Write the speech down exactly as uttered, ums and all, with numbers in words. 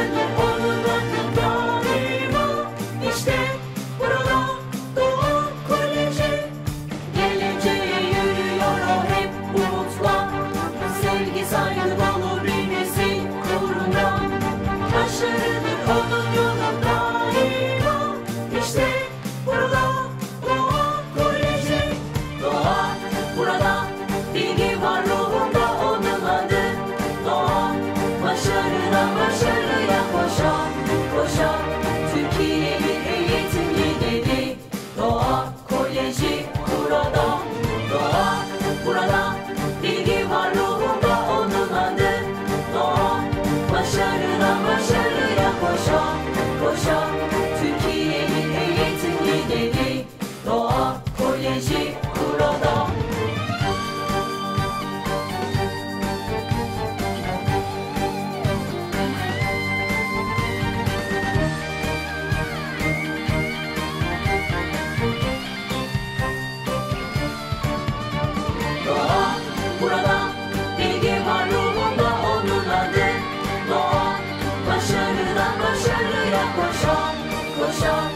başarıdır onun adı daima. İşte burada Doğa Koleji, geleceğe yürüyor o hep umutla. Sevgi, saygı dolu bir nesil uğrunda, başarıdır onun yolu daima. İşte burada Doğa Koleji. Doğa burada, bilgi var ruhunda onun adı Doğa. Başarıdan başarıya koşa koşa, Türkiye'nin eğitim lideri Doğa Koleji burada. Doğa burada, bilgi var ruhunda onun adı Doğa. Başarıdan başarıya koşa koşa, Türkiye'nin eğitim lideri Doğa Koleji burada. Doğa burada, bilgi var ruhunda onun adı Doğa. Başarıdan başarıya koşa koşa,